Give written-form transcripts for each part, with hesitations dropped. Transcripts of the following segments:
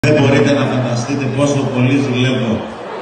Δεν μπορείτε να φανταστείτε πόσο πολύ δουλεύω.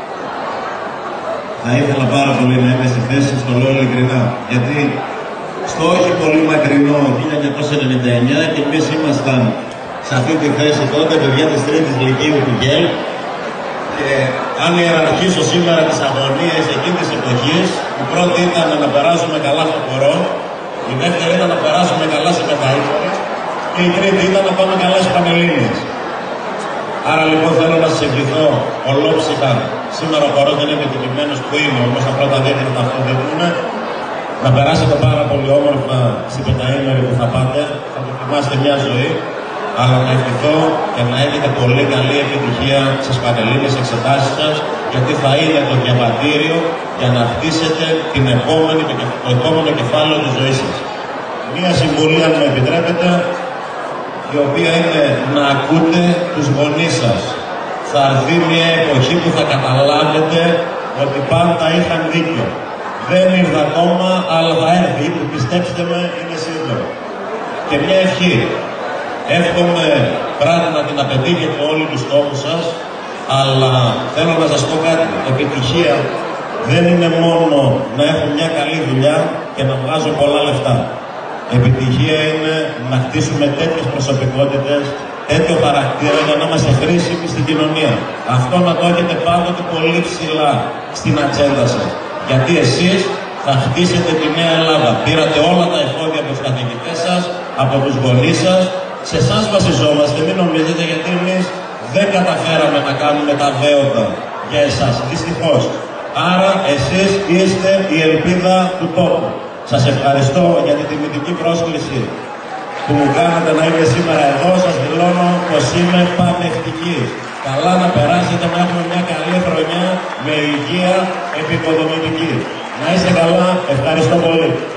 Θα ήθελα πάρα πολύ να είμαι στη θέση σας, το λέω ειλικρινά. Γιατί στο όχι πολύ μακρινό 1999 και εμείς ήμασταν σε αυτή τη θέση τότε, παιδιά της τρίτης λυκείου του ΓΕΛ. Και αν ιεραρχήσω σήμερα τις αγωνίες εκείνης της εποχής, η πρώτη ήταν να περάσουμε καλά στο χορό, η δεύτερη ήταν να περάσουμε καλά σε μεταείπορες και η τρίτη ήταν να πάμε καλά στις Πανελλήνιες. Άρα λοιπόν θέλω να σας ευχηθώ ολόψυχα. Σήμερα ο χορός δεν είναι τυπημένος που είμαι, όμως τα πρώτα δεύτερα ταυτοδετούν. Να περάσετε πάρα πολύ όμορφα στην πενταήμερη που θα πάτε, θα το θυμάστε μια ζωή. Αλλά να ευχηθώ και να έχετε πολύ καλή επιτυχία στις πανελλήνιες εξετάσεις σας, γιατί θα είναι το διαβατήριο για να χτίσετε το επόμενο κεφάλαιο της ζωής σας. Μία συμβουλή, αν μου επιτρέπετε, η οποία είναι να ακούτε τους γονείς σας. Θα έρθει μια εποχή που θα καταλάβετε ότι πάντα είχαν δίκιο. Δεν ήρθε ακόμα, αλλά θα έρθει, που πιστέψτε με, είναι σύντομο. Και μια ευχή. Εύχομαι πράγματι να πετύχετε όλοι τους στόχους σας, αλλά θέλω να σας πω κάτι. Επιτυχία δεν είναι μόνο να έχω μια καλή δουλειά και να βγάζω πολλά λεφτά. Επιτυχία είναι να χτίσουμε τέτοιες προσωπικότητες, τέτοιο χαρακτήρα για να είμαστε χρήσιμοι στην κοινωνία. Αυτό να το έχετε πάντοτε πολύ ψηλά στην ατζέντα σας. Γιατί εσείς θα χτίσετε τη νέα Ελλάδα. Πήρατε όλα τα εφόδια από τους καθηγητές σας, από τους γονείς σας. Σε εσάς βασιζόμαστε, μην νομίζετε, γιατί εμείς δεν καταφέραμε να κάνουμε τα δέοντα για εσάς, δυστυχώς. Άρα εσείς είστε η ελπίδα του τόπου. Σας ευχαριστώ για την τιμητική πρόσκληση που μου κάνατε να είμαι σήμερα εδώ. Σας δηλώνω πως είμαι πανευτυχής. Καλά να περάσετε, να έχουμε μια καλή χρονιά με υγεία επικοδομητική. Να είστε καλά, ευχαριστώ πολύ.